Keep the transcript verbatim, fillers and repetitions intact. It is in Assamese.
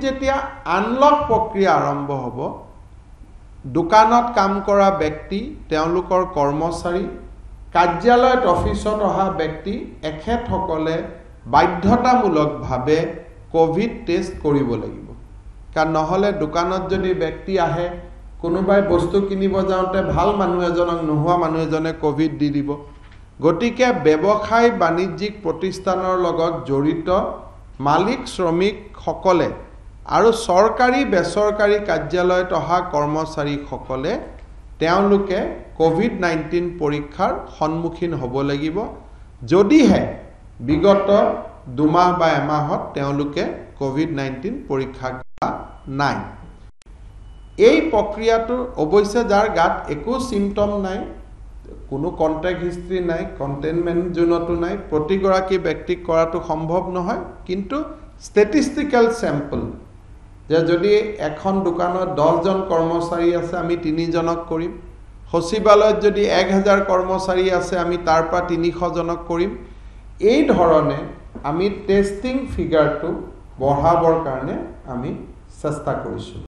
যেতিয়া আনলক প্ৰক্ৰিয়া আৰম্ভ হ'ব, দোকানত কাম কৰা ব্যক্তি, তেওঁলোকৰ কৰ্মচাৰী, কাৰ্যালয়ত অফিচত অহা ব্যক্তি এখেতসকলে বাধ্যতামূলকভাৱে কোভিড টেষ্ট কৰিব লাগিব। কাৰণ নহ'লে দোকানত যদি ব্যক্তি আহে, কোনোবাই বস্তু কিনিব যাওঁতে ভাল মানুহ এজনক নোহোৱা মানুহ এজনে কোভিড দি দিব। গতিকে ব্যৱসায় বাণিজ্যিক প্ৰতিষ্ঠানৰ লগত জড়িত মালিক শ্ৰমিকসকলে আৰু চৰকাৰী বেচৰকাৰী কাৰ্যালয়ত অহা কৰ্মচাৰীসকলে তেওঁলোকে কোভিড নাইনটিন পৰীক্ষাৰ সন্মুখীন হ'ব লাগিব, যদিহে বিগত দুমাহ বা এমাহত তেওঁলোকে কোভিড নাইনটিন পৰীক্ষা কৰা নাই। এই প্ৰক্ৰিয়াটো অৱশ্যে যাৰ গাত একো চিমটম নাই, কোনো কণ্টেক্ট হিষ্ট্ৰী নাই, কণ্টেইনমেণ্ট জোনতো নাই, প্ৰতিগৰাকী ব্যক্তিক কৰাটো সম্ভৱ নহয়। কিন্তু ষ্টেটিষ্টিকেল চেম্পল, যে যদি এখন দোকানত দহজন কৰ্মচাৰী আছে, আমি তিনিজনক কৰিম। সচিবালয়ত যদি এক হাজাৰ কৰ্মচাৰী আছে, আমি তাৰ পৰা তিনিশজনক কৰিম। এই ধৰণে আমি টেষ্টিং ফিগাৰটো বঢ়াবৰ কাৰণে আমি চেষ্টা কৰিছোঁ।